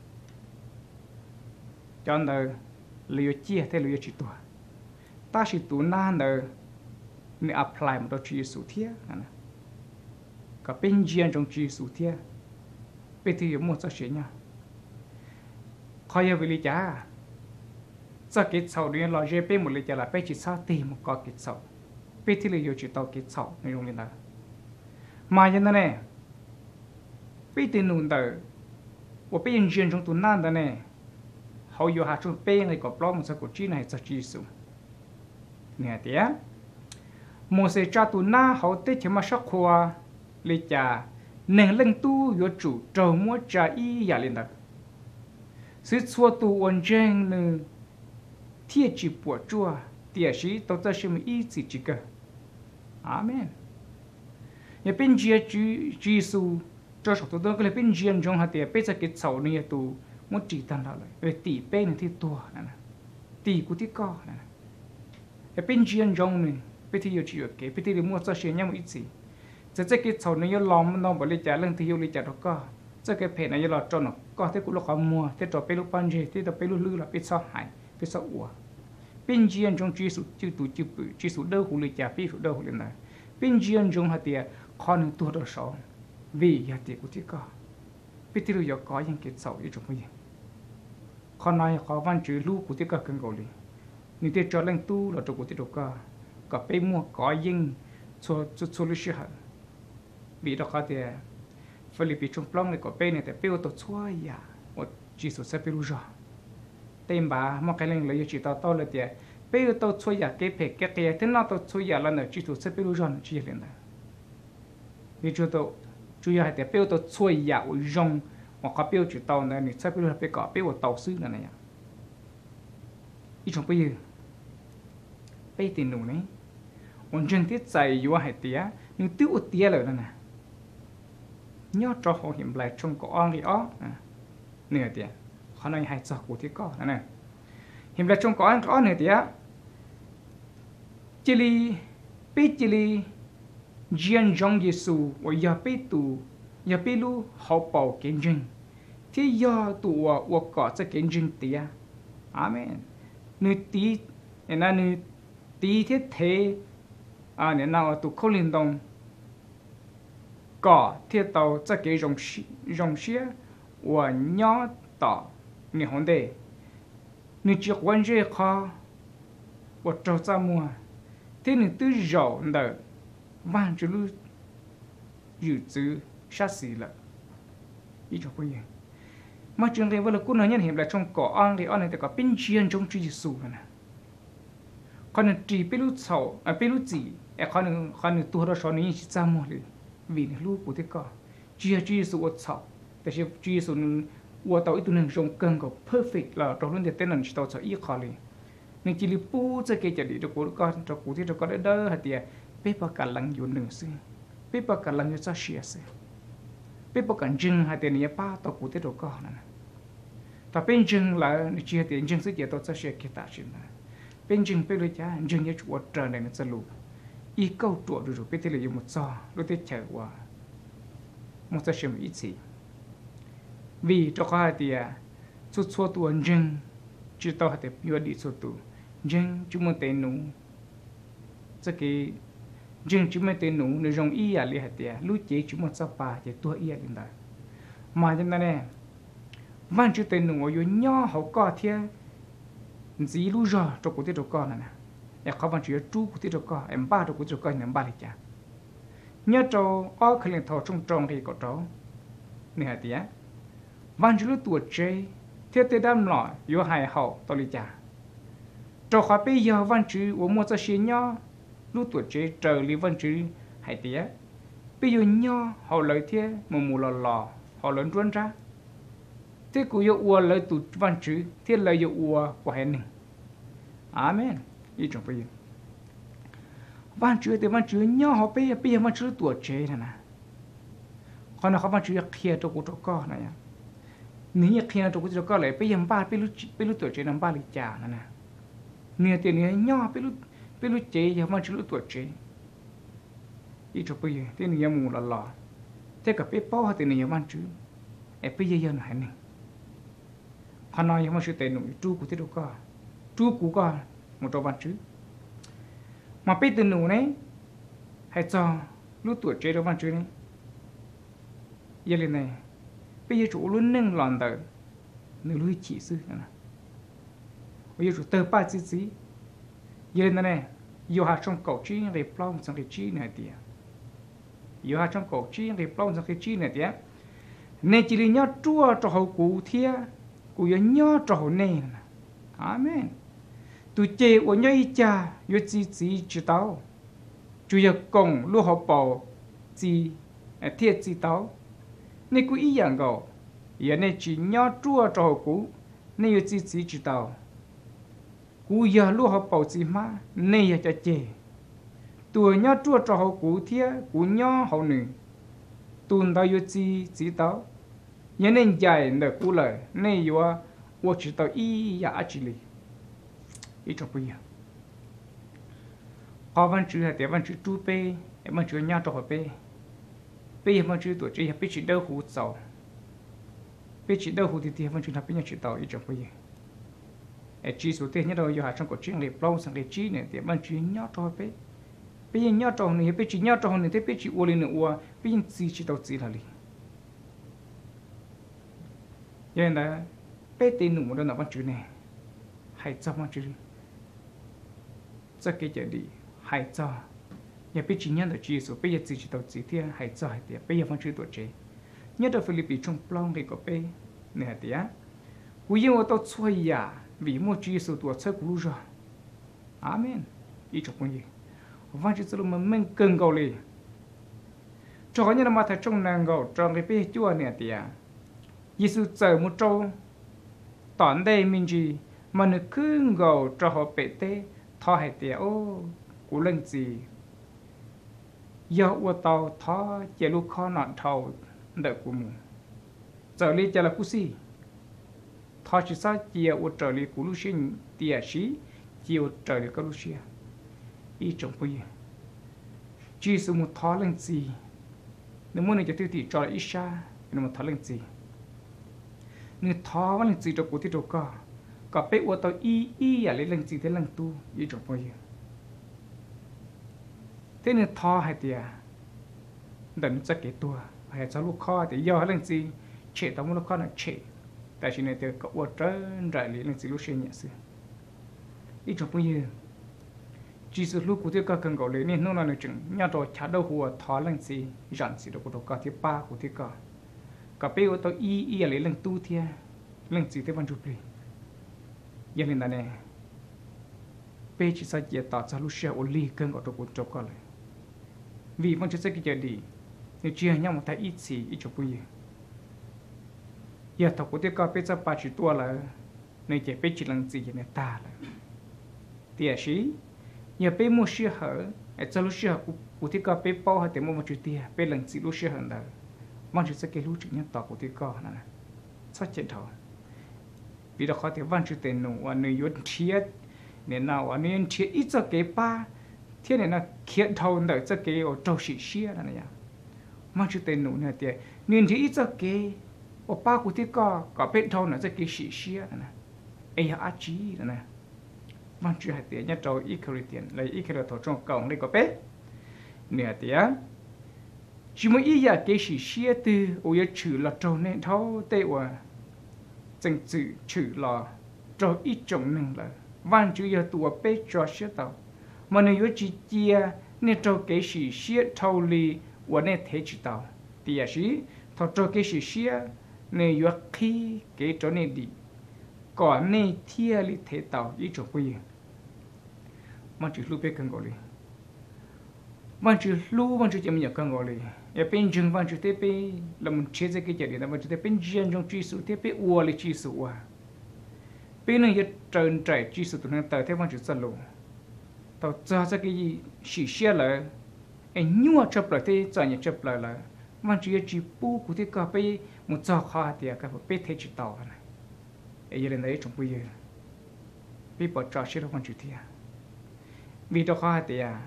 จนเดอเลี้ยเจี๊ยที่เลี้ยจิตตัวตาชิตัวนั่นเดอเนี่ยอัพพลายมันตัวจีสุเทียนะก็เป็นเจียนจงจีสุเทียไปที่อยู่มั่วจะเสียเนี่ยคอยวิลิจ้าจะเกิดเสาเนี่ยเราเจเป็นหมดเลยจะละไปจิตซาตีมันก็เกิดเสาไปที่เลี้ยจิตตัวเกิดเสาในโรงเรียนนั้นมาอย่างนั้นเนี่ยไปตีนูนเดอว่าเป็นเจียนจงตัวนั่นเดอเนี่ยเขาอยู่หาชุดเป้งเลยก็ปล้อมสกุลจีนให้จะจีสุเนี่ยเดียโมเสสจ้าตัวหน้าเขาเตะเขมาชักขวาเลยจ่าหนึ่งเล่งตู้อยู่จู่เจ้ามัวจ่าอีอย่าเล่นเดอซื้อชัวตัววันเจงหนึ่งเที่ยจีปวดจั่วเตี่ยชีตัวจะชิมอีสิจิกะอาเมนอย่าเป็นเจียจีจีสุเจ้าชอบตัวก็เลยเป็นเจียนจงหาเตี่ยเป็นสกิดเสาเนี่ยตัวมุดจีตันเราเลยเออตีเป็นที่ตัวนั่นนะตีกูที่ก้อนั่นนะอย่าเป็นเจียนจงเนี่ยไปที่อยู่จีอยู่เก๋ไปที่เรื่องมัวจะเชียร์ยังไม่สิจะจะกิดเสาเนี่ยล้อมมันน้องบริจาคเรื่องที่อยู่บริจาคเราก็จะเก็บเพจเนี่ยหลอดจนก็ที่กูลูกขมัวที่ตัวไปลูกปันเจที่ตัวไปลูกลือละไปซ้อหายไปซ้ออัวเป็นเจียนจงจีสุจีตุจีปืจีสุเด้อหูเลยจ่าพี่สุเด้อหูเลยนะเป็นเจียนจงหาเตี่ยคอหนึ่งตัวตัวสองวิยาเตี่ยกูที่ก้อไปที่เราอยากก้อยังกิดเสาอยู่จงไม่ยังขอนายขอวันจื้อลูกกูที่ก็กันก่อนเลยนี่ที่จอดเล่งตู้เราจะกูที่ตกก็ก็ไปมั่วก้อยยิงชัวชัวชัวลุชิฮะบีดอกเขาเดียฟิลิปปินส์ชงปล้องเลยก็ไปเนี่ยแต่เปรี้ยวตัวช่วยยาว่าจีสุเซปิรูจอเต็มบ่ามองใครเล่งเลยจีต่อต่อเลยเดียเปรี้ยวตัวช่วยยาเก็บเพกเก็บเกียร์ที่น่าตัวช่วยยาแล้วเนี่ยจีสุเซปิรูจอนจีเล่นนะบีจูตัวจูยาแต่เปรี้ยวตัวช่วยยาอุ้ยจงว่าเขาเปรี้ยวจุดเตาเนี่ยนี่ใช้เปรี้ยวไปก่อเปรี้ยวเตาซื้อนั่นเนี่ยอีชงไปยืไปตีหนูนี่วันจันทร์ที่ใจอยู่ว่าให้เตี้ยนี่ติ้วเตี้ยเลยนั่นน่ะ nhớ cho họ hiểm lại trong cổ on thì ó nửa tiền họ nói hay cho cụ thì có nè hiểm lại trong cổ on có nửa tiền chỉ li biết chỉ li giang trong Giêsu và giờ biết tu giờ biết lu họ bảo kiến trình thì giờ tu và và có sẽ kiến trình tiền amen nửa tí nên nửa tí thiết thế à nên nào tu không liên động có thiết tàu sẽ cái dòng dòng xe và nhỏ tàu nửa hòn đê nửa chiếc quan dễ khó và trâu ra mua thế nửa tư dầu nợ vang cho lu dự trữ sát xì là ý cho quý vị mà trường hợp là cô nói nhân hiểm là trong cỏ on thì on này có bên chiên trong truy sụ nè còn là chỉ bên lúc sầu à bên lúc gì à còn là còn làตัวเราชอบนี่chỉ ra mua đi vì này lúc của thế có chia truy sụ ở sầuแต่是truy sụว่าตัวอีตัวหนึ่งตรงเกินก็ perfect là trong lúcเต้นนั่นตัวจะอีกข้อเลยนึกจีริปูจะเกี่ยจะดีตัวกูก็ตัวกูที่ตัวก็ได้เด้อฮะเดียเป๊ะประกันหลังอยู่หนึ่งสิเป๊ะประกันหลังอยู่จะเสียสิเป๊ะประกันจึงฮะเดียนี่ป้าตัวกูที่ตัวก็นั่นแต่เป็นจึงแล้วนี่เชื่อเดียจึงสิเดียตัวจะเสียกี่ตาชินนะเป็นจึงไปเลยจ้าจึงยังชวดเจอในนั้นจะรู้อีเก้าตัวดูดูไปที่เลยอยู่หมดซอรู้ที่เฉยว่าหมดจะเชื่อมอีสิvì cho khoa thì chút số tuần dân chỉ tao hạt tiêu đi số tu dân chúng mình tên nụ cái cái dân chúng mình tên nụ nơi trong ý à li hạt tiêu lúc chế chúng mình sao pa chế tua ý à linh đại mà cho nên nè văn chữ tên nụ ở dưới nhỏ hậu co thiê gì lúc giờ cho cụ tiết cho con này nè em khó văn chữ chú cụ tiết cho con em ba cho cụ tiết cho con em ba đi chả nhớ cho ở khởi lên thọ trong trong thì có cháu nè hạt tiêu văn chữ tuổi trẻ thiết tế đam lọ yếu hài hậu tao lý trả cho khóa bây giờ văn chữ của một gia sĩ nhỏ lúc tuổi trẻ trở lý văn chữ hài tía bây giờ nhỏ họ lời thiết mù mù lò lò họ lớn ruân ra thế của yếu ua lời tụ văn chữ thiết lời yếu ua của hài nình amen ý trong bây giờ văn chữ thì văn chữ nhỏ họ bây giờ bây giờ văn chữ tuổi trẻ này nè còn là họ văn chữ kia cho cụ cho con này nếu như khi nào tôi có lại bây giờ ba bây lúc bây lúc tuổi trẻ năm ba lịch trả nè nè nhiều tiền nhiều nhỏ bây lúc bây lúc trẻ giờ mà chỉ lúc tuổi trẻ ít cho bây giờ thế nhiều mù là lò thế cả bây bao tiền nhiều mà chứ em bây giờ giờ này nè họ nói mà sự tiền nụ chú của thế đâu có chú của có một trò bạn chứ mà bây tiền nụ này hay cho lúc tuổi trẻ đâu bạn chứ này giờ lên này bây giờ chủ luôn nâng lòn tờ nữ lui chỉ sư nè bây giờ chủ tờ ba chữ gì giờ này yêu hạt trong cổ chi để plong trong cái chi này tiệt yêu hạt trong cổ chi để plong trong cái chi này tiệt nên chỉ đi nhớ chua cho hậu cụ thia cụ nhớ nhớ cho hậu nè amen tụi chị của nhớ cha yêu chỉ chỉ chỉ tao chủ yếu cùng lu họ bảo chỉ thiệt chỉ tao nên cứ ý dạng gạo, giờ này chỉ nhớ chua cho cũ, nên yêu chỉ chỉ chỉ tao, cũ giờ lúc họ bảo chỉ mà, nên giờ cho chê, tuổi nhớ chua cho họ cũ thia, cũ nhớ họ nữ, tuần tao yêu chỉ chỉ tao, giờ nên dài nợ cũ lời, nên yêu à, tôi chỉ tao ý giả chỉ li, ý cho bây giờ, họ vẫn chưa hạt văn chữ chu pe, văn chữ nhớ cho họ pe. bây giờ mình chưa tuổi trẻ bây chỉ đâu hụt sầu bây chỉ đâu hụt thì thì mình chưa làm bây giờ chỉ tàu ý trong bây giờ ở chỉ số tiền như đâu giờ trong cổ chuyện này lâu sang cái chi này thì mình chưa nhớ cho bây bây giờ nhớ cho này bây chỉ nhớ cho này thì bây chỉ uo lên nữa uo bây giờ chỉ chỉ tàu chỉ là gì vậy là bây tiền nụ đó là mình chưa này hay cho mình chưa cho cái chuyện đi hay cho nhà bây chỉ nhận được chỉ số bây giờ chỉ chỉ đầu chỉ thiên hay cho hay tiệt bây giờ phong chữ tuổi trẻ nhớ được Philippines trong plong thì có bây nè tiệt bây giờ tôi chơi à vì một chỉ số tuổi chơi cũ rồi amen ý chụp con gì văn chữ số mà mình cần cầu liền cho như là mà thấy trong nàng cầu trong cái bây chúa nè tiệt Giêsu chờ một trâu tỏn đây mình gì mà nó cứ cầu cho họ bể tê thọ hay tiệt ô cú lần gì giờ ô tàu thọ chỉ lúc khó nọn thầu đợi của mù trở lý cho là cú si thọ chỉ sao chia ở trở lý của Lucia tiệt sĩ chia trở lý của Lucia ý trong bây giờ chỉ số một thọ lên gì nếu muốn để cho tiêu cho ít xa nếu một thọ lên gì nếu thọ vào lên gì trong cuộc thi đấu có có bé ở tàu y y à lấy lên gì thế lên tu ý trong bây giờ thế nên thọ hay tiệt đừng cho cái tua hay cho lúc kho thì do lên gì chế tao muốn lúc kho là chế tại vì này thì có ở trên rải lý lên gì lúc xuyên nhẹ xưa ít trong bây giờ chỉ số lúc của tôi có cần gọi lên nó là chừng nhà rồi trả đâu hùa thọ lên gì dọn gì đâu có có thứ ba của tôi có có bây giờ tôi y y lấy lên tu thia lên gì thế ban chụp đi giờ lên này bây chỉ sao chỉ tạo ra lúc xưa ở ly cần gọi đâu cũng chụp coi lại vì vẫn chưa sẽ cái gì đi nếu chia nhau một thái ít gì ít chụp bây giờ giờ thọ của tôi có bây giờ ba chữ tua là nên chỉ bây chỉ làm gì này ta là tiệt sĩ giờ bây mua xe hở cho lúc xe của của thì có bây bao hay thì mua một chữ tiệt bây lần gì lúc xe hở đó mong chữ sẽ cái lúc chữ nhân tỏ của thì có nè sao chết thọ vì đó khó thì văn chữ tiền nụ và người yuan thiệt nên nào anh nên thiệt ít cho cái ba thế này là kiện thầu đợi cho cái ở trâu sĩ xe là này mong chữ tiền nụ này tiệt nên thiệt ít cho cái ở ba của thì có có bên thầu là cho cái sĩ xe là này ấy à chí là này văn chữ hạt tiền nhất trâu ít khởi tiền lấy ít khởi thổ trong cổng đây có bé nè tiền chỉ mới ít giờ cái sĩ xe từ ở giờ chữ là trâu nên thâu tê và chân chữ chữ là trâu ít trồng nên là văn chữ giờ tụi bé cho xe tàu mà nếu chỉ chia nên trâu cái sĩ xe thâu li và nên thế chữ tàu thì là sĩ thâu trâu cái sĩ xe nên giờ khi cái trâu nên đi còn nên thiê li thế tàu ít trồng bây giờ mà chữ lưu bé cần gọi đi mà chữ lưu mà chữ chấm nhật cần gọi đi ở bên trường mà chữ thế bé là mình chế ra cái chuyện này mà chữ thế bên trường trong chỉ số thế bé uo là chỉ số à bên này giờ trơn trải chỉ số tụi nó tới thế mà chữ sân lù tao cho ra cái gì xì xia lại anh nhua chụp lại thế cho nhật chụp lại là mà chữ chỉ bu của thế cả bé một cho khó thì cả bé thế chữ tàu này ấy giờ lên đấy trong bây giờ bé bỏ trò xí đâu mà chữ thế vì đó khó thì à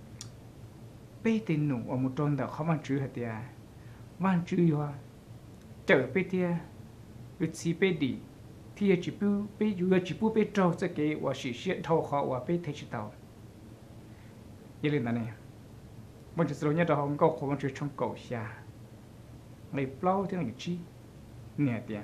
bé tên nụ ở một tròn đó khó văn chữ thì à văn chữ yo chờ bé thì biết gì bé đi thì chỉ bu bé vừa chỉ bu bé trâu sẽ cái và sự hiện thâu khó và bé thấy chỉ tàu như lên này văn chữ số nhất đó không có khó văn chữ trong cầu xa ngày plau thế này chi nè thì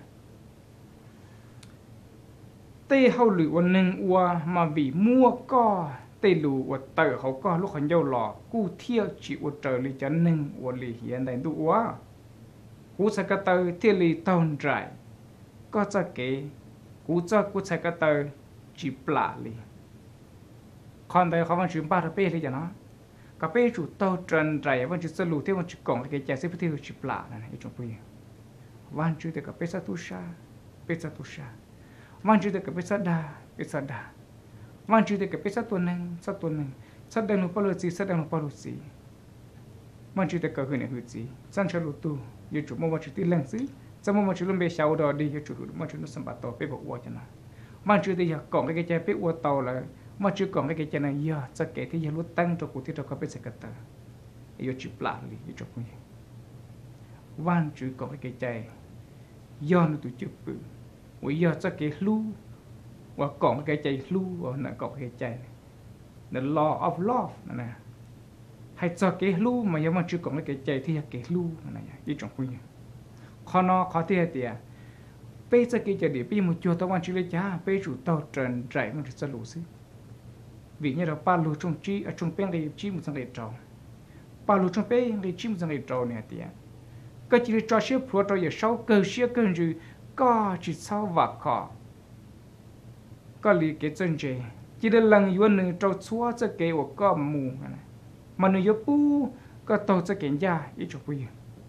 tê hậu lửaวันหนึ่งวัวมาบีมั่วก็เตลูว่าเตอเขาก็ลูกขันเยาหล่อกู้เที่ยวจีว่าเจอลีจันหนึ่งว่าลีเหียนได้ดูว่ากูใส่กระเตอเที่ยวลีต้นใจก็จะเก๋กูจะกูใส่กระเตอจีปลาลีคนใดเขาวันชื่อบ้าเป้เลยจ้ะเนาะกับเป้จุดต้นจันใจวันชื่อสรุปที่วันชื่อกล่องที่แกจะซื้อที่จีปลานั่นไอ้จงปุยวันชื่อแต่กับเป้ซาตุชาเป้ซาตุชาวันชื่อแต่กับเป้ซาดาเป้ซาดาวันชื่อแต่กับเป้ซาตัวหนึ่งซาตัวหนึ่งซาดังหนูปลุสีซาดังหนูปลุสีวันชื่อแต่กับหื่นหื่นสีสันชลุตูยูจุมวันชื่อที่เล่นซื้อจะมวันชื่อลุ่มเบชาวดอดียูจุวันชื่อนุสมบัติโตเป้บอกว่าจะนะวันชื่อที่อยากกล่องให้แกเป้อวดโตเลยวันชื่อกล่องให้แกจะนะยาจะแกที่อยากรู้ตั้งตัวกูที่เราเขาเป็นสกัดตายูจุปลาลียูจุปุ่ยวันชื่อกล่องให้แกใจย้อนตัวจุปุ่ยว่าอยากจะแกรู้ว่ากล่องให้แกใจรู้ว่านั่นกล่องให้แกใจ the law of love นั่นนะให้จะแกรู้มายังวันชื่อกล่องให้แกใจที่อยากแกรู้นั่นนะยูจุปุ่ยข้อนอข้อที่เดียเป้จะแกจะเดี๋ยวปีมุจโจตะวันชื่อเลยจ้าเป้จุดโตเจริญใจมันจะรู้สิvì như là ba lô trong chi ở trong bên đây chi một thằng để trâu ba lô trong bên đây chi một thằng để trâu nè tiệt cái chỉ cho xếp phù trâu giờ sau cơ xếp cơ rồi có chỉ sau vạc khó có lý cái chân chế chỉ để lần yuan nương trâu xóa cho cái của có mù mà nương yuan pu có tàu cho cái da ít chụp bây giờ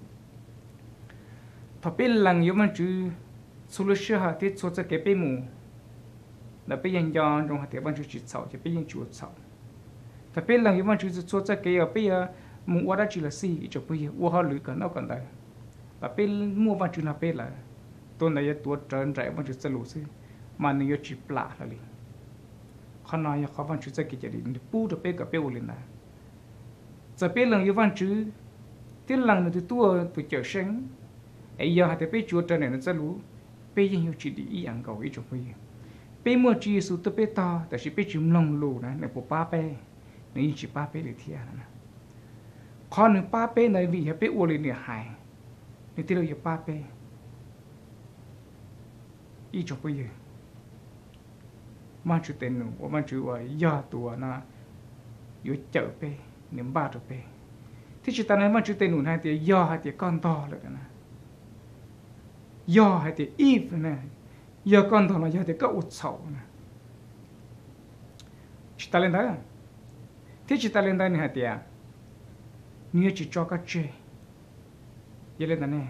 thằng bên lần yuan mà chứ solution hạt tiết xóa cho cái bên mù là bây giờ do trong hạt tiệp văn chữ chỉ sáu chỉ bây giờ chuột sáu,แต่เป็นหลังยี่วันchữ chuộtจะเกี่ยวbây giờ muốn qua đó chỉ là gì cho bây giờ qua họ lưỡi cả nó còn đây là bên mua văn chữ là bên là tôi nàyตัวtrơn rẻ văn chữ sẽ lù xí mà nếu chỉ plạ là liềnเขาnóiเขาvăn chữ sẽ kỹ jadi pu được bên cả bên lên làจะเป็นหลังยูวันจื้อที่หลังในตัวตัวเจ้าเชงไอ้ยาแต่เป็นจัวเจเนี่ยนั่นจะรู้เป็นยังอยู่จีดีอย่างเก่าอีจงไปเป็นเมื่อจีสุดตัวเป็นต่อแต่สิเป็นจุ่มลงลูนะในปุ๊บป้าเป้ในยิ่งจีป้าเป้เลยเทียนะข้อหนึ่งป้าเป้ในวิเหเป็นอวลิเนี่ยหายในที่เราอยู่ป้าเป้อีจงไปมันจุดเต็นหนูว่ามันจุดว่ายาตัวนะอยู่เจอเป้niệm ba rồi pe, thì chỉ ta nói mà chú tên nụn hai thì do hai thì con to rồi nè, do hai thì if nè, do con to là do thì có ụt sầu nè, chỉ ta lên đó, thì chỉ ta lên đó này thì à, như chỉ cho các chơi, vậy lên đó nè,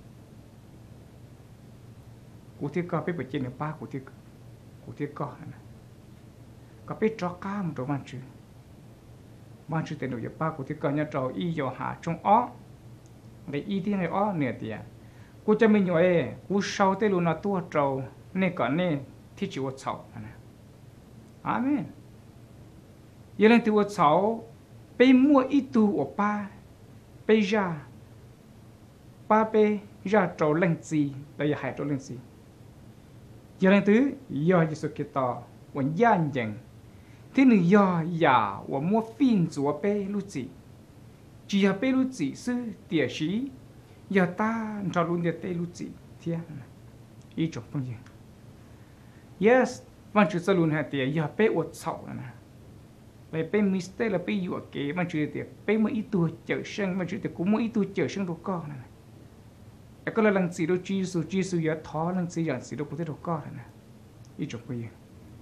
cụ thể có biết về chuyện này ba cụ thể cụ thể có nè, có biết cho cá một đồ ăn chứ. Ban chủ tên nội ba của thì có nhà trò y dò hạ trong ó để y tiếng này ó nè tiệt cô cho mình nói cô sau tên luôn là tua trâu nè có nè thì chịu chậu nè amen giờ lên tiêu chậu bây mua ít tu ở ba bây giờ ba bây giờ trâu lên gì bây giờ hai trâu lên gì giờ lên tứ giờ chỉ số kia to vẫn gian dần thế nên giờ giờ 我摸 phim 做杯路子，只要杯路子是电视，要打找路的杯路子，天，一种不一样。Yes， วันจุดสรุปฮะเดียอย่าไปอดเฉานะเลยไปมิสเตอร์เลยไปอยู่เก๋วันจุดเดียไปเมื่ออีตัวเจอเชิงวันจุดเดียกูเมื่ออีตัวเจอเชิงดูก้อนนะแต่ก็เลยลังสีดูจีสูจีสูอย่าท้อลังสีอย่างสีดูกูได้ดูก้อนนะอีจงไปยัง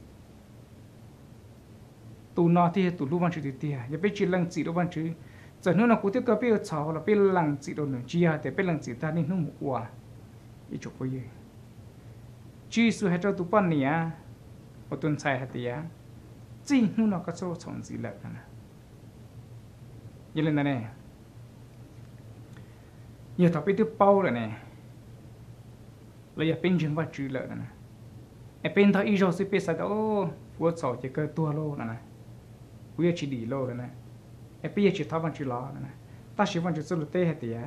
ตูนอที่ตูรู้วันจุดเดียอย่าไปจีลังสีดูวันจุดจากนั้นเรากูที่ก็ไปอดเฉาเราไปลังสีดูหนึ่งจีฮะแต่ไปลังสีตานี่นุ่มวัวอีจงไปยังจีสูให้เจ้าตัวป้อนเนี่ยอดทนใส่หัตยาจีนู่นเราก็โซ่ส่งสีเหลืองนะยังเล่นนั่นเองอย่าต่อไปที่เป้าเลยเนี่ยเราอย่าเป็นจังหวะจืดเลยนะไอ้เป็นท่าอีโจสิเปสัตโอ้วัวสาวจะเกิดตัวโลนะนะวัวชีดีโลนะไอ้พี่จะท้าวันจืดล้อนะถ้าชีวันจืดสุดเตะหัตยา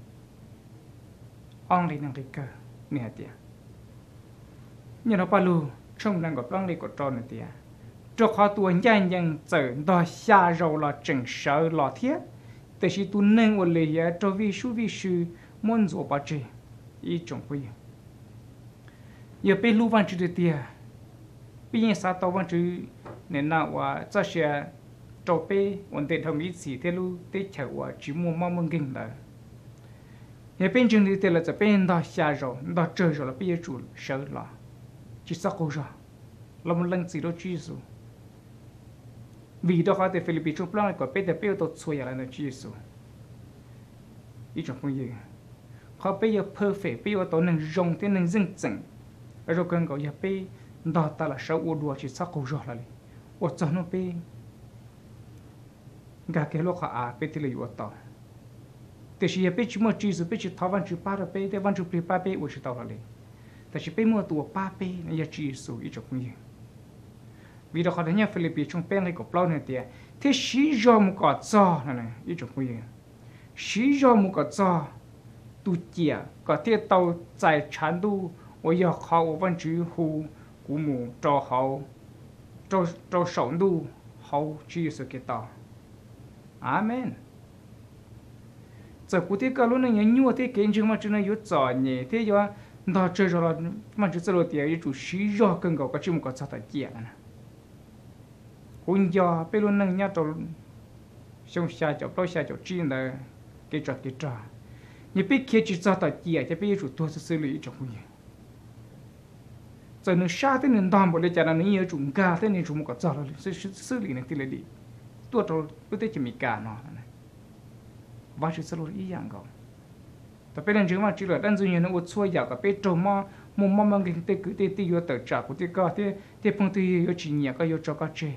อ่องเลยนั่งเลยเกิดเนี่ยหัตยาอย่าเราไปลูช่องนั้นก็ต้องเลยกดจอหนึ่งเดียจกเขาตัวใหญ่ยังเจอต่อชาเราเราจึงเสือหล่อเทียแต่ชีตัวหนึ่งวันเลยยจะวิชูวิชูมุ่งสู่ปัจจัยอีจงไปอย่าไปรู้วันจุดเดียปีนี้สัตว์วันจุดเนี่ยน่าว่าจะเสียจบไปวันเดียวทำมิตรสีเทลูเตะเฉว่าจิมัวมั่งมึงกินเลยอย่าเป็นจึงที่เทเราจะเป็นต่อชาเราต่อเจอเราไปยืดเสือหล่อchỉ sao cô ra, làm một lần gì đó chỉ số, vì đó họ tại Philippines trong plan có biết được biết được xuôi là nó chỉ số, ý trong công việc, họ biết được perfect, biết được tổ năng rong thế năng dưng dưng, rồi cần có biết biết đó ta là sao uốn đuôi chỉ sao cô ra là đi, uốn cho nó biết, gà cái lúc họ à biết thì là uốn tao,แต่ชีbiết chỉ một chỉ số biết chỉ tháo văn chỉ ba được biết,แต่văn chỉ biết ba biết uốn chỉ tao là đi.แต่ฉันไปมัวตัวป้าเป้ในยาจีสูอีจกนี้วิธีการเนี่ยฟิลิปปินส์ช่วงเป็นอะไรกับเปล่าเนี่ยเดียที่ชีจอมกอดจ้านั่นเองอีจกนี้ชีจอมกอดจ้าตุเจียก็ที่เตาใจฉันดูว่าอยากเขาวันจีหูกูมูจอเขาจอจอสอนดูเขาจีสุกิตาอาเมนจากกูที่ก็รู้เนี่ยยัวที่เก่งจริงมาจนอายุจ่อเนี่ยที่ว่าđó chơi rồi mà chỉ chơi tiền như chủ sĩ do cần có cái chuyện có sao tại kia nè cũng do bây luôn nâng nhá tàu xong xa chỗ đôi xa chỗ chuyên là cái trò cái trò như biết kia chỉ sao tại kia chứ bây chủ tôi sẽ xử lý trong cái giờ nó xa thế nên đòn bộ lấy chả là nó nhiều chúng ga thế nên chúng có sao là xử xử lý này thì là đi tôi tàu tôi thấy chỉมีcả nó và chỉ xử lýอย่างก่อนแต่เป็นจริงว่าจีเหลือด้านจุนยันอุดช่วยอยากกับเป็นโจมอมุมมองมันกินเตะกินเตะอยู่แต่จากกุฏิก็ที่ที่พงที่อยู่จีเนี่ยก็อยู่จอกเจ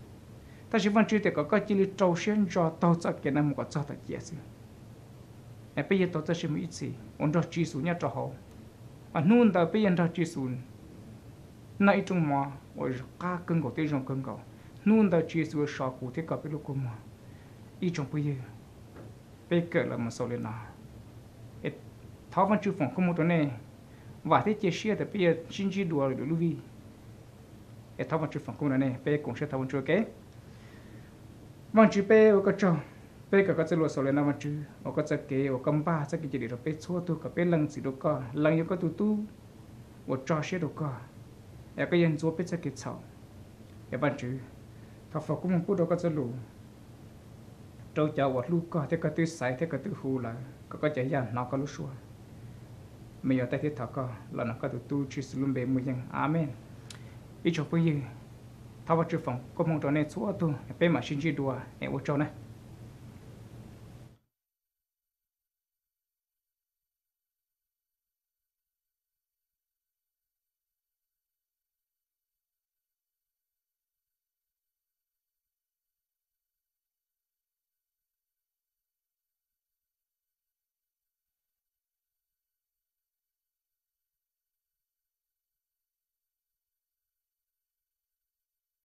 แต่ชีวันจีแต่ก็ก็จีลิโจเชียนจอโตจากแกนั้นมันก็จอแต่เจียสิ em bây giờ tôi sẽ xem ít gì ôn đó chỉ số nhá cho họ và nun ta bây giờ đó chỉ số nay trong mà ôi cá cưng cổ tây trong cưng cổ nun ta chỉ số sọ cụ thế cả bây lúc mà ít trong bây giờ bây giờ là một số lên nào tháo văn chữ phòng không một chỗ này và thế chia sẻ thì bây giờ chính trị đùa được lưu vi tháo văn chữ phòng không này bây giờ cũng sẽ tháo văn chữ cái văn chữ bây giờ có cho bây giờ có sẽ lùa số lên nào văn chữ ở có sẽ kế ở cầm ba sẽ cái gì để rồi bây xóa tu cả bây lần gì đâu có lần như có tu tu ở cho sẽ đâu có ở cái dân số bây sẽ kết sầu ở văn chữ tháo phòng cũng không đâu có sẽ lùa trâu cháu vật lu có thế có tư sai thế có tư hù là có có chạy ra nó có lu xua mình ở tại thế thọ có là nó có tụ tu chỉ sử dụng bề mùi dân amen ít cho bây giờ thao vật chữ phòng có mong cho nên số tu bên mà xin chỉ đùa em ô châu này